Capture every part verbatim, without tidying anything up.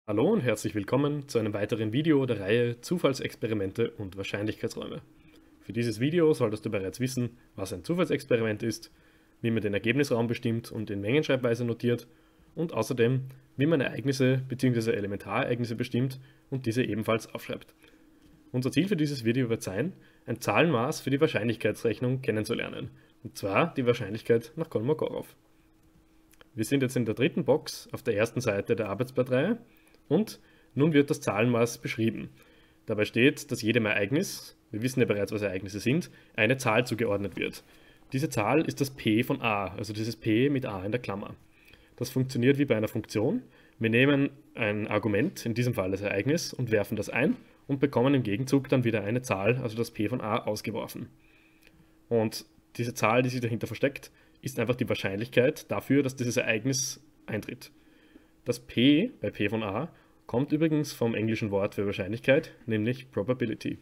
Hallo und herzlich willkommen zu einem weiteren Video der Reihe Zufallsexperimente und Wahrscheinlichkeitsräume. Für dieses Video solltest du bereits wissen, was ein Zufallsexperiment ist, wie man den Ergebnisraum bestimmt und in Mengenschreibweise notiert und außerdem, wie man Ereignisse bzw. Elementarereignisse bestimmt und diese ebenfalls aufschreibt. Unser Ziel für dieses Video wird sein, ein Zahlenmaß für die Wahrscheinlichkeitsrechnung kennenzulernen, und zwar die Wahrscheinlichkeit nach Kolmogorov. Wir sind jetzt in der dritten Box auf der ersten Seite der Arbeitsblattreihe. Und nun wird das Zahlenmaß beschrieben. Dabei steht, dass jedem Ereignis, wir wissen ja bereits, was Ereignisse sind, eine Zahl zugeordnet wird. Diese Zahl ist das P von a, also dieses P mit a in der Klammer. Das funktioniert wie bei einer Funktion. Wir nehmen ein Argument, in diesem Fall das Ereignis, und werfen das ein und bekommen im Gegenzug dann wieder eine Zahl, also das P von a, ausgeworfen. Und diese Zahl, die sich dahinter versteckt, ist einfach die Wahrscheinlichkeit dafür, dass dieses Ereignis eintritt. Das P bei P von a kommt übrigens vom englischen Wort für Wahrscheinlichkeit, nämlich Probability.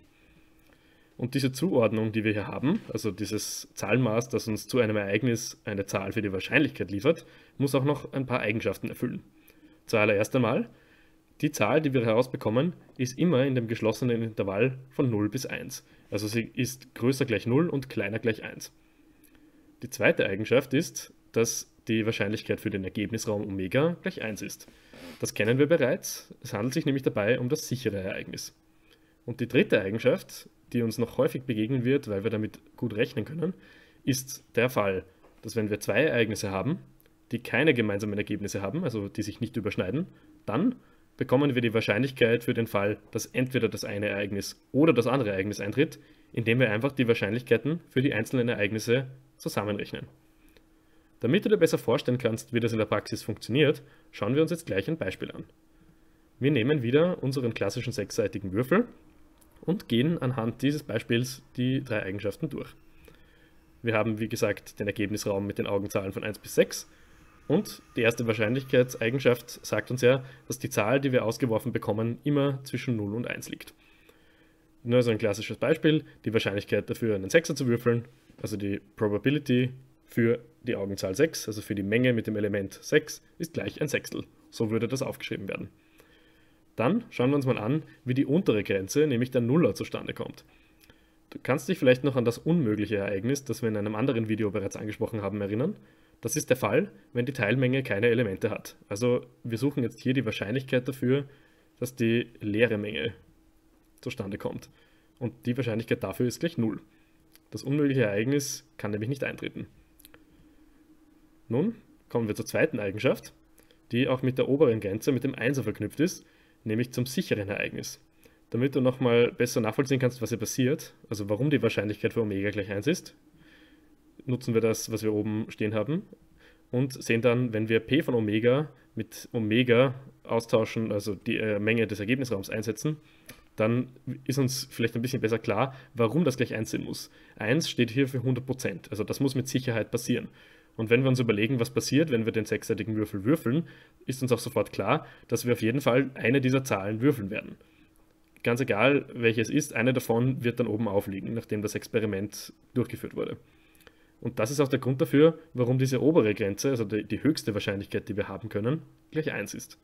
Und diese Zuordnung, die wir hier haben, also dieses Zahlenmaß, das uns zu einem Ereignis eine Zahl für die Wahrscheinlichkeit liefert, muss auch noch ein paar Eigenschaften erfüllen. Zuallererst einmal, die Zahl, die wir herausbekommen, ist immer in dem geschlossenen Intervall von null bis eins. Also sie ist größer gleich null und kleiner gleich eins. Die zweite Eigenschaft ist, dass die Wahrscheinlichkeit für den Ergebnisraum Omega gleich eins ist. Das kennen wir bereits, es handelt sich nämlich dabei um das sichere Ereignis. Und die dritte Eigenschaft, die uns noch häufig begegnen wird, weil wir damit gut rechnen können, ist der Fall, dass wenn wir zwei Ereignisse haben, die keine gemeinsamen Ergebnisse haben, also die sich nicht überschneiden, dann bekommen wir die Wahrscheinlichkeit für den Fall, dass entweder das eine Ereignis oder das andere Ereignis eintritt, indem wir einfach die Wahrscheinlichkeiten für die einzelnen Ereignisse zusammenrechnen. Damit du dir besser vorstellen kannst, wie das in der Praxis funktioniert, schauen wir uns jetzt gleich ein Beispiel an. Wir nehmen wieder unseren klassischen sechsseitigen Würfel und gehen anhand dieses Beispiels die drei Eigenschaften durch. Wir haben, wie gesagt, den Ergebnisraum mit den Augenzahlen von eins bis sechs und die erste Wahrscheinlichkeitseigenschaft sagt uns ja, dass die Zahl, die wir ausgeworfen bekommen, immer zwischen null und eins liegt. Nur so ein klassisches Beispiel, die Wahrscheinlichkeit dafür, einen Sechser zu würfeln, also die Probability für die Augenzahl sechs, also für die Menge mit dem Element sechs, ist gleich ein Sechstel. So würde das aufgeschrieben werden. Dann schauen wir uns mal an, wie die untere Grenze, nämlich der Nuller, zustande kommt. Du kannst dich vielleicht noch an das unmögliche Ereignis, das wir in einem anderen Video bereits angesprochen haben, erinnern. Das ist der Fall, wenn die Teilmenge keine Elemente hat. Also wir suchen jetzt hier die Wahrscheinlichkeit dafür, dass die leere Menge zustande kommt. Und die Wahrscheinlichkeit dafür ist gleich null. Das unmögliche Ereignis kann nämlich nicht eintreten. Nun kommen wir zur zweiten Eigenschaft, die auch mit der oberen Grenze, mit dem Einser verknüpft ist, nämlich zum sicheren Ereignis. Damit du nochmal besser nachvollziehen kannst, was hier passiert, also warum die Wahrscheinlichkeit für Omega gleich eins ist, nutzen wir das, was wir oben stehen haben und sehen dann, wenn wir P von Omega mit Omega austauschen, also die äh, Menge des Ergebnisraums einsetzen, dann ist uns vielleicht ein bisschen besser klar, warum das gleich eins sein muss. eins steht hier für hundert Prozent, also das muss mit Sicherheit passieren. Und wenn wir uns überlegen, was passiert, wenn wir den sechsseitigen Würfel würfeln, ist uns auch sofort klar, dass wir auf jeden Fall eine dieser Zahlen würfeln werden. Ganz egal, welches ist, eine davon wird dann oben aufliegen, nachdem das Experiment durchgeführt wurde. Und das ist auch der Grund dafür, warum diese obere Grenze, also die, die höchste Wahrscheinlichkeit, die wir haben können, gleich eins ist.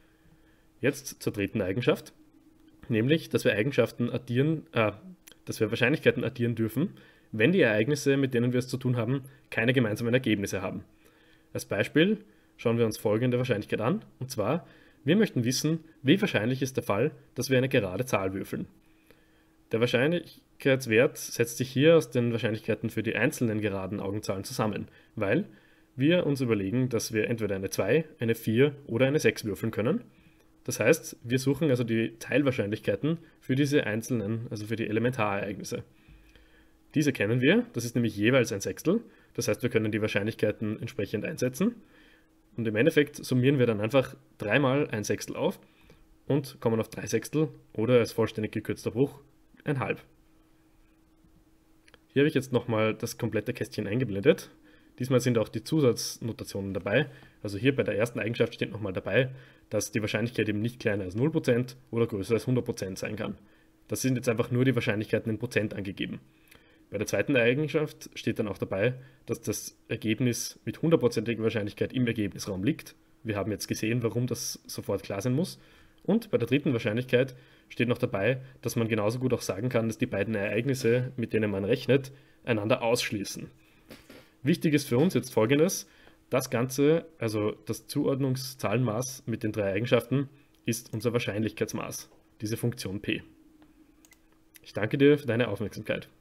Jetzt zur dritten Eigenschaft, nämlich, dass wir Eigenschaften addieren, äh, dass wir Wahrscheinlichkeiten addieren dürfen, wenn die Ereignisse, mit denen wir es zu tun haben, keine gemeinsamen Ergebnisse haben. Als Beispiel schauen wir uns folgende Wahrscheinlichkeit an, und zwar, wir möchten wissen, wie wahrscheinlich ist der Fall, dass wir eine gerade Zahl würfeln. Der Wahrscheinlichkeitswert setzt sich hier aus den Wahrscheinlichkeiten für die einzelnen geraden Augenzahlen zusammen, weil wir uns überlegen, dass wir entweder eine zwei, eine vier oder eine sechs würfeln können. Das heißt, wir suchen also die Teilwahrscheinlichkeiten für diese einzelnen, also für die Elementarereignisse. Diese kennen wir, das ist nämlich jeweils ein Sechstel, das heißt, wir können die Wahrscheinlichkeiten entsprechend einsetzen und im Endeffekt summieren wir dann einfach dreimal ein Sechstel auf und kommen auf drei Sechstel oder als vollständig gekürzter Bruch ein Halb. Hier habe ich jetzt nochmal das komplette Kästchen eingeblendet. Diesmal sind auch die Zusatznotationen dabei, also hier bei der ersten Eigenschaft steht nochmal dabei, dass die Wahrscheinlichkeit eben nicht kleiner als null Prozent oder größer als hundert Prozent sein kann. Das sind jetzt einfach nur die Wahrscheinlichkeiten in Prozent angegeben. Bei der zweiten Eigenschaft steht dann auch dabei, dass das Ergebnis mit hundertprozentiger Wahrscheinlichkeit im Ergebnisraum liegt. Wir haben jetzt gesehen, warum das sofort klar sein muss. Und bei der dritten Wahrscheinlichkeit steht noch dabei, dass man genauso gut auch sagen kann, dass die beiden Ereignisse, mit denen man rechnet, einander ausschließen. Wichtig ist für uns jetzt Folgendes: Das Ganze, also das Zuordnungszahlenmaß mit den drei Eigenschaften, ist unser Wahrscheinlichkeitsmaß, diese Funktion p. Ich danke dir für deine Aufmerksamkeit.